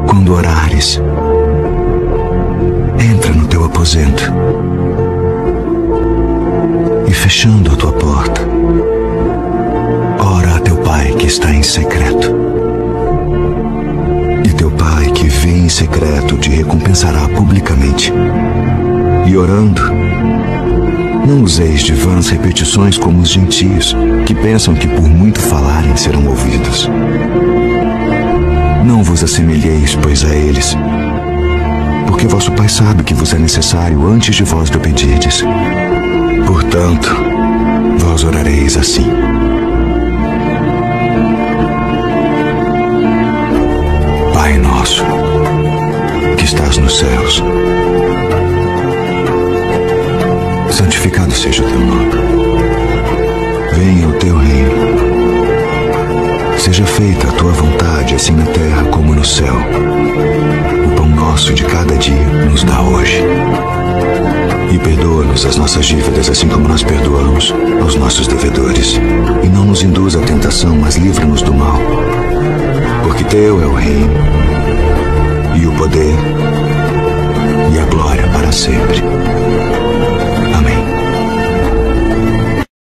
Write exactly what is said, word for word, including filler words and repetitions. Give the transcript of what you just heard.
Quando orares, entra no teu aposento e, fechando a tua porta, ora a teu Pai que está em secreto. E teu Pai que vê em secreto te recompensará publicamente. E orando, não useis de vãs repetições como os gentios, que pensam que por muito falarem serão ouvidos. Não vos assemelheis, pois, a eles, porque vosso Pai sabe que vos é necessário antes de vós lhe pedirdes. Portanto, vós orareis assim: Pai nosso, que estás nos céus, santificado seja o teu nome. Venha o teu reino. Seja feita a tua vontade, assim na terra como no céu. O pão nosso de cada dia nos dá hoje. E perdoa-nos as nossas dívidas, assim como nós perdoamos aos nossos devedores. E não nos induza à tentação, mas livra-nos do mal. Porque teu é o reino, e o poder, e a glória para sempre.